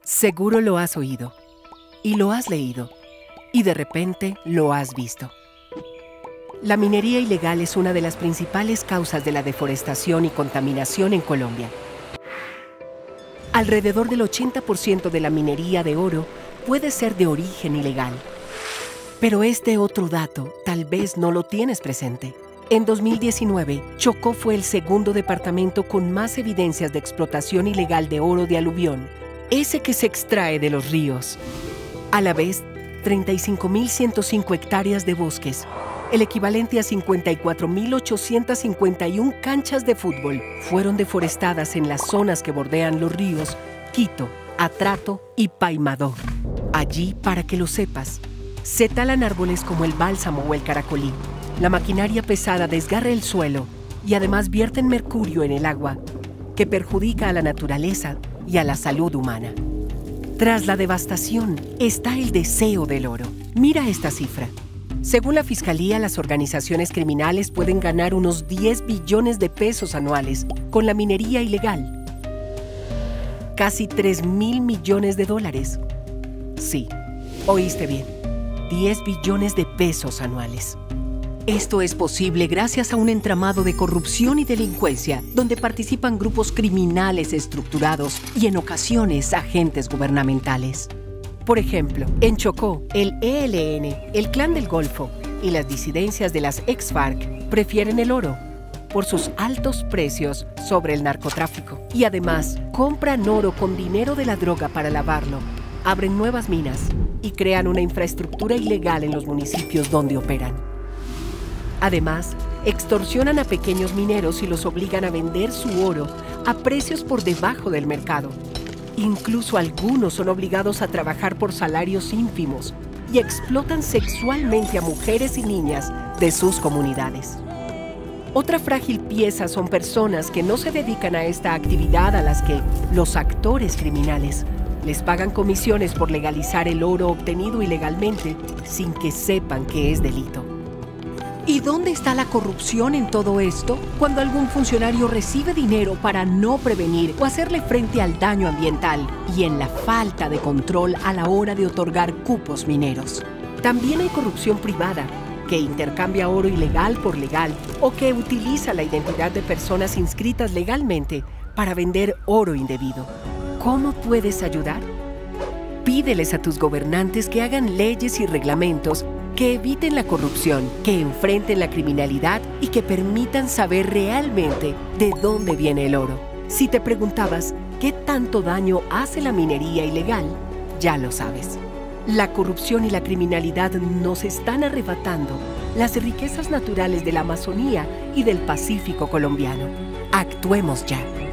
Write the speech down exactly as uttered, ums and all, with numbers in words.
Seguro lo has oído, y lo has leído, y de repente lo has visto. La minería ilegal es una de las principales causas de la deforestación y contaminación en Colombia. Alrededor del ochenta por ciento de la minería de oro puede ser de origen ilegal. Pero este otro dato tal vez no lo tienes presente. En dos mil diecinueve, Chocó fue el segundo departamento con más evidencias de explotación ilegal de oro de aluvión, ese que se extrae de los ríos. A la vez, treinta y cinco mil ciento cinco hectáreas de bosques, el equivalente a cincuenta y cuatro mil ochocientas cincuenta y una canchas de fútbol, fueron deforestadas en las zonas que bordean los ríos Quito, Atrato y Paimadó. Allí, para que lo sepas, se talan árboles como el bálsamo o el caracolí. La maquinaria pesada desgarra el suelo y además vierten mercurio en el agua, que perjudica a la naturaleza y a la salud humana. Tras la devastación está el deseo del oro. Mira esta cifra. Según la Fiscalía, las organizaciones criminales pueden ganar unos diez billones de pesos anuales con la minería ilegal. Casi tres mil millones de dólares. Sí, oíste bien, diez billones de pesos anuales. Esto es posible gracias a un entramado de corrupción y delincuencia, donde participan grupos criminales estructurados y en ocasiones agentes gubernamentales. Por ejemplo, en Chocó, el E L N, el Clan del Golfo y las disidencias de las ex-FARC prefieren el oro por sus altos precios sobre el narcotráfico. Y además, compran oro con dinero de la droga para lavarlo, abren nuevas minas y crean una infraestructura ilegal en los municipios donde operan. Además, extorsionan a pequeños mineros y los obligan a vender su oro a precios por debajo del mercado. Incluso algunos son obligados a trabajar por salarios ínfimos y explotan sexualmente a mujeres y niñas de sus comunidades. Otra frágil pieza son personas que no se dedican a esta actividad, a las que los actores criminales les pagan comisiones por legalizar el oro obtenido ilegalmente sin que sepan que es delito. ¿Y dónde está la corrupción en todo esto? Cuando algún funcionario recibe dinero para no prevenir o hacerle frente al daño ambiental y en la falta de control a la hora de otorgar cupos mineros. También hay corrupción privada, que intercambia oro ilegal por legal o que utiliza la identidad de personas inscritas legalmente para vender oro indebido. ¿Cómo puedes ayudar? Pídeles a tus gobernantes que hagan leyes y reglamentos que eviten la corrupción, que enfrenten la criminalidad y que permitan saber realmente de dónde viene el oro. Si te preguntabas qué tanto daño hace la minería ilegal, ya lo sabes. La corrupción y la criminalidad nos están arrebatando las riquezas naturales de la Amazonía y del Pacífico colombiano. Actuemos ya.